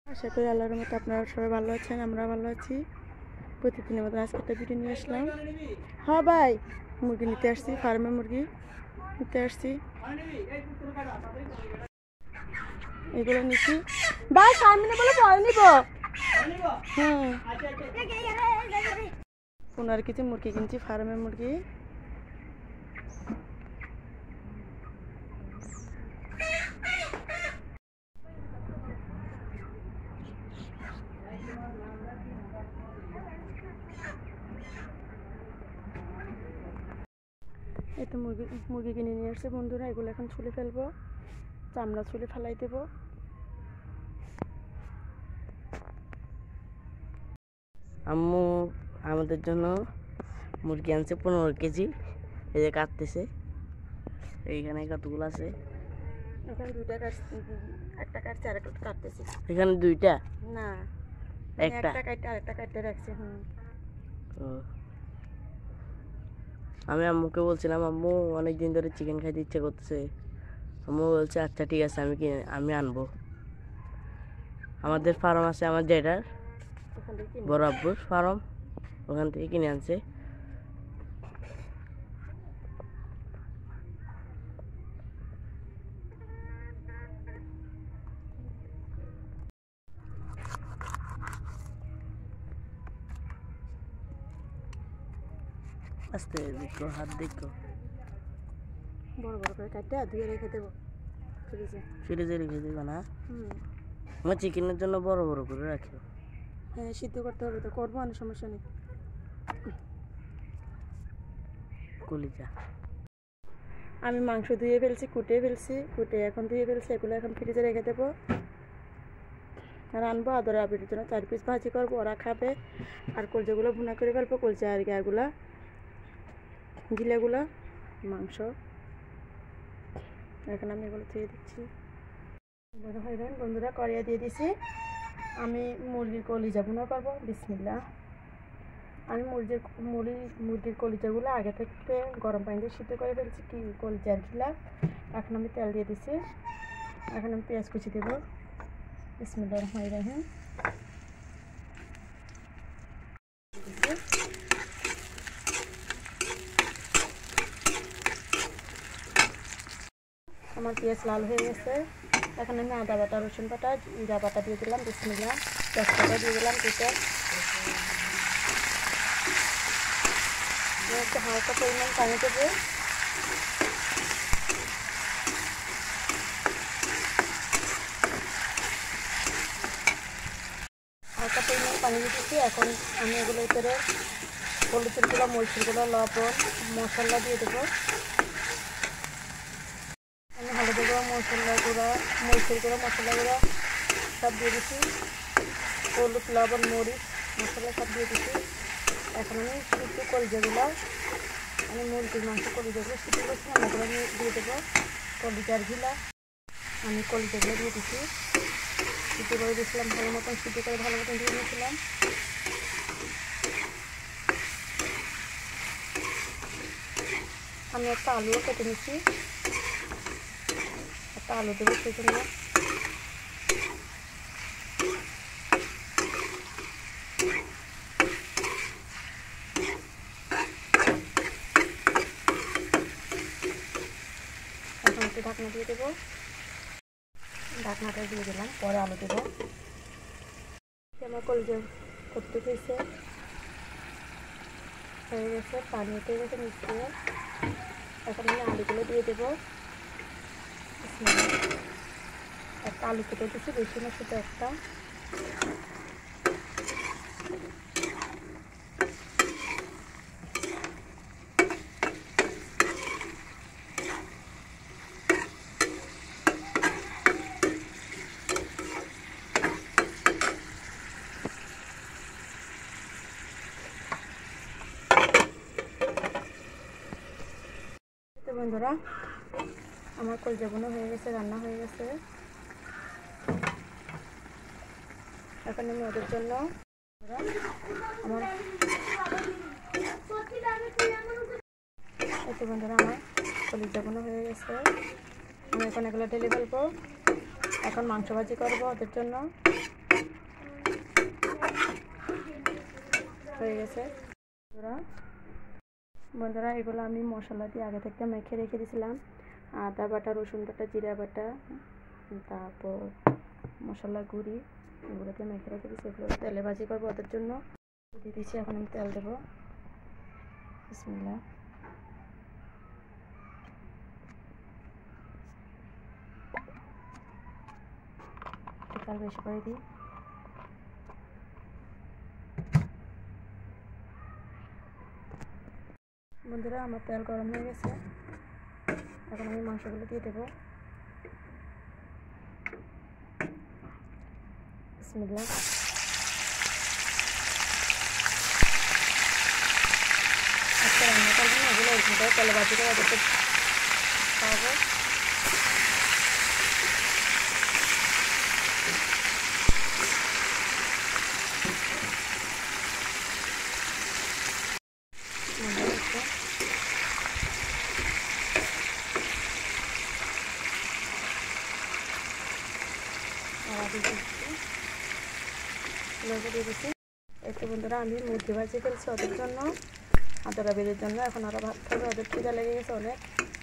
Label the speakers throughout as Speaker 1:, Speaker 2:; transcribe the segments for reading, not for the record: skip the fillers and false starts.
Speaker 1: আশা করি আল্লাহর মতো আপনারা সবাই ভালো আছেন, আমরা ভালো আছি। প্রতিদিনের মতো আজকে একটা ভিডিও নিয়ে আসলাম। হ্যাঁ ভাই, মুরগি নিতে আসছি, ফার্মে মুরগি নিতে আসছি। এগুলো নিচ্ছি ভাই, সামনে বলে পরে নিব। হুম, 15 কেজি মুরগি কিনছি, ফার্মে মুরগি। এই তো মুরগি কিনে নিয়ে আসছে বন্ধুরা। এগুলো এখন ছুলে ফেলবো, চামড়া ছুলে ফেলাই দেবো।
Speaker 2: আম্মু আমাদের জন্য মুরগি আনছে 15 কেজি। এই যে কাটতেছে, এইখানে কতগুলো আছে?
Speaker 1: এখানে দুইটা একটা কাটছে, আরেকটা কাটতেছি।
Speaker 2: এখানে দুইটা
Speaker 1: না,
Speaker 2: একটা
Speaker 1: কাটতে আরেকটা কাটতে রাখছি।
Speaker 2: আমি আম্মুকে বলছিলাম, আম্মু অনেকদিন ধরে চিকেন খাইতে ইচ্ছে করতেছে। আম্মু বলছে আচ্ছা ঠিক আছে, আমি আনবো। আমাদের ফার্ম আছে, আমার ডেডার বড় আব্বুর ফার্ম, ওখান থেকে কিনে আনছে। আস্তে দেখো, হাত দেখো।
Speaker 1: বড় বড় করে কাটতে ধুয়ে রেখে দেবো
Speaker 2: ফ্রিজে রেখে দেবো না? আমার চিকেনের জন্য বড় বড় করে রাখি।
Speaker 1: হ্যাঁ, সিদ্ধ করতে হবে তো, করবো, অনেক সমস্যা নেই।
Speaker 2: কলিজা
Speaker 1: আমি মাংস ধুয়ে ফেলছি, কুটে এখন ধুয়ে ফেলছি। এগুলো এখন ফ্রিজে রেখে দেবো। আর আনবো আদর আবির জন্য 4 পিস ভাজি করবো, ওরা খাবে। আর কলজাগুলো ভুনা করে ফেলবো, কলজা আর গাগুলা গিলাগুলা মাংস। এখন আমি এগুলো ধুয়ে দিচ্ছি। বন্ধুরা, কড়াইয়া দিয়ে দিছি। আমি মুরগির কলিজা ভুনা করবো। বিসমিল্লাহ। আমি মুরগির কলিজাগুলো আগে থেকে গরম পানি দিয়ে সিদ্ধ করে ফেলছি, কি কলিজার গিলা। এখন আমি তেল দিয়ে দিছি। এখন আমি পেঁয়াজ কুচি দেবো। বিসমিল্লাহির রহমানির রহিম। আমার পেঁয়াজ লাল হয়ে গেছে। এখন আমি আদা বাটা, রসুন বাটা, জিরা বাটা দিয়ে দিলাম। বিসমিল্লাহ। তেজপাতা দিয়ে দিলাম দুটো। একটু হালকা পরিমাণ পানি দেবো। হালকা পরিমাণ পানি দিতেছি। এখন আমি এগুলো ভিতরে হলুদের গুঁড়ো, মরিচের গুঁড়ো, লবণ, মশলা দিয়ে দেবো। আমি হলুদের গুঁড়ো, মরিচের গুঁড়ো সব দিয়ে দিচ্ছি। হলুদ, লবণ, মরিচ, মশলা সব দিয়ে দিচ্ছি। এখন আমি সিদ্ধ কলিজাগুলো, আমি মুরগির মাংস কলিজাগুলো সিদ্ধ করছিলাম, ওগুলো আমি দিয়ে দেবো। কলিজার ঘিলা আমি কলিজাগুলো দিয়ে দিচ্ছি। সিদ্ধ করে দিয়েছিলাম, ভালো মতন দিয়ে দিয়েছিলাম। আমি একটা আলুও কেটে নিচ্ছি, একটা আলু দেবো সেই জন্য। এখন একটু ঢাকনা দিয়ে দেবো। ঢাকনাটা দিয়ে দিলাম, পরে আলু দেবো। আমার কলিজা করতে হয়েছে, হয়ে গেছে, পানি উঠে গেছে মিশিয়ে। এখন আমি আলুগুলো দিয়ে দেবো। একটা আলু কেটে দিচ্ছি, বেশি না, শুধু একটা। বন্ধুরা, আমার কলিজা বোনা হয়ে গেছে, রান্না হয়ে গেছে। এখন আমি ওদের জন্য আমার বন্ধুরা, আমার কলিজা বোনা হয়ে গেছে। আমি এখন এগুলো ঢেলে ফেলবো। এখন মাংস ভাজি করবো ওদের জন্য। হয়ে গেছে বন্ধুরা। এগুলো আমি মশলা দিয়ে আগে থেকে মেখে রেখে দিয়েছিলাম। আদা বাটা, রসুন বাটা, জিরা বাটা, তারপর মশলা গুঁড়ি, এগুলো দিয়ে মেখে রেখে দিয়েছি। এগুলো তেলে ভাজি করবো ওদের জন্য দিয়ে দিচ্ছি। এখন আমি তেল দেবো। বিসমিল্লাহ। তেল বেশি করে দিই। বন্ধুরা আমার তেল গরম হয়ে গেছে। এখন আমি মাংসগুলো দিয়ে দেবো। বিসমিল্লাহ। আজকে রান্না করবো না, এগুলো ওইখানটায় তেলে ভাজি করে ওদেরকে খাওয়াবো। একটু বন্ধুরা আমি মুরগি ভাজি ফেলছি ওদের জন্য, আদরা বেরির জন্য। এখন আরও ভাত খাবে, ওদের খিদা লেগে গেছে অনেক।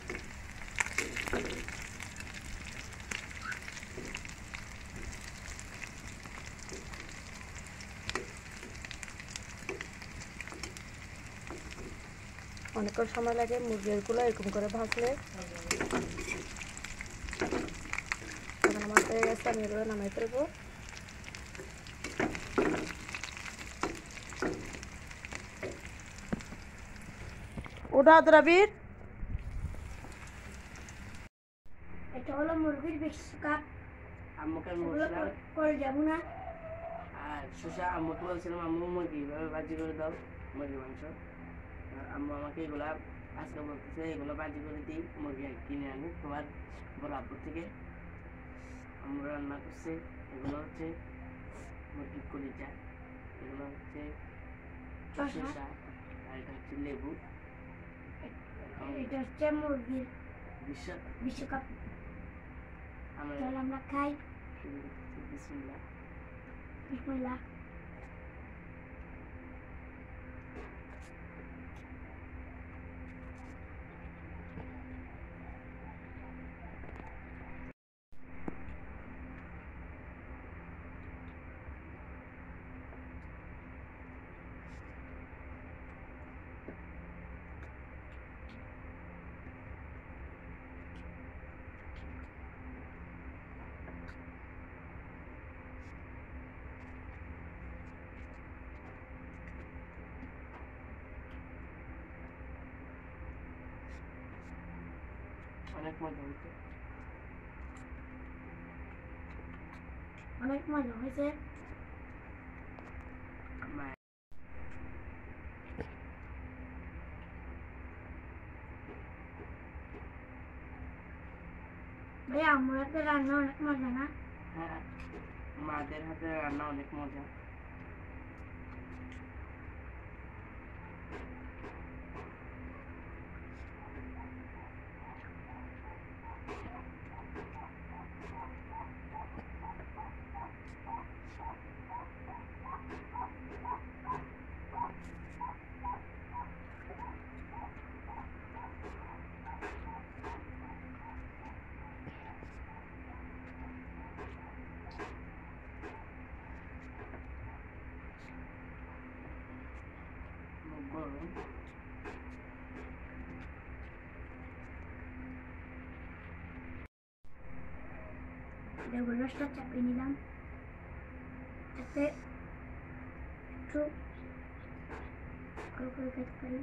Speaker 1: অনেকক্ষণ সময় লাগে মুরগিগুলো এরকম করে ভাজলে। এখন আমার হয়ে গেছে, আমি এগুলো নামাই ফেলবো। ওটা দ্রাবিড়, এটা হলো মুরগির বিশ্বকাপ।
Speaker 2: আম্মুকে বলছিলাম
Speaker 1: করে যাবো না।
Speaker 2: আর শশা আম্মুকে বলছিলাম আম্মু মুরগি এভাবে ভাজি করে দাও, মুরগি মাংস। আম্মু আমাকে এগুলা আজকে বলতেছে এগুলো ভাজি করে দিই, মুরগি কিনে আনি তোমার বড় আব্বু থেকে। আম্মু রান্না করছে। এগুলো হচ্ছে মুরগির কলিজা, এগুলো হচ্ছে শসা, আর এটা হচ্ছে লেবু।
Speaker 1: এটা হচ্ছে মুরগির বিশ্বকাপ। আমরা খাই।
Speaker 2: বিসমিল্লাহ।
Speaker 1: বিসমিল্লাহ।
Speaker 2: অনেক মজা হয়েছে,
Speaker 1: অনেক মজা হয়েছে। ভাই আমার হাতে রান্না অনেক মজা না?
Speaker 2: হ্যাঁ, মাদের হাতে রান্না অনেক মজা।
Speaker 1: লেবুরসটা চাপিয়ে নিলাম যাতে একটু করে করে খেতে পারি।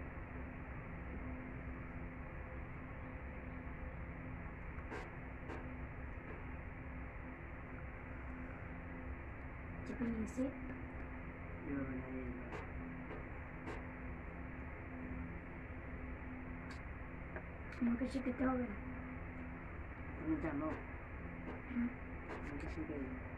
Speaker 1: চেপে নিয়েছি। আমাকে শিখতে হবে।
Speaker 2: তুমি জানো?
Speaker 1: হুম।
Speaker 2: আমাকে শিখে